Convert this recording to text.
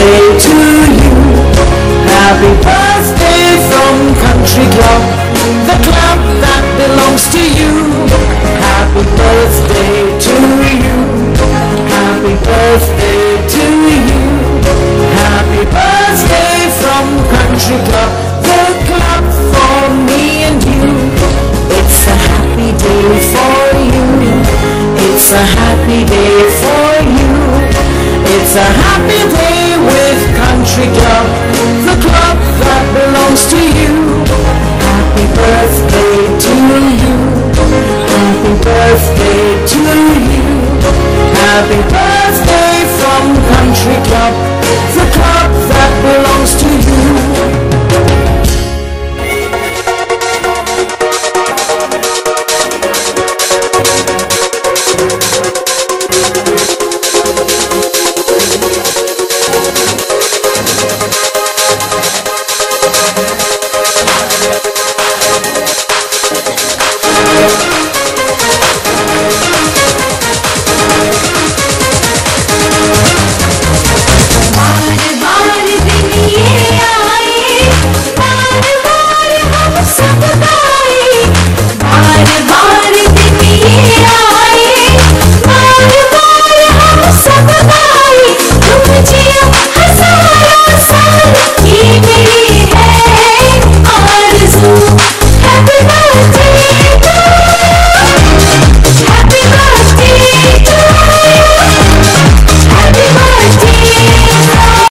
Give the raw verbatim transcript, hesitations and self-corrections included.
birthday to you. Happy birthday from Country Club, the club that belongs to you. Happy birthday to you. Happy birthday to you. Happy birthday from Country Club, the club for me and you. It's a happy day for you. It's a happy day for you. It's a happy day with Country Club, the club that belongs to you. Happy birthday to you. Happy birthday to you. Happy birthday from Country Club, the club that belongs to you.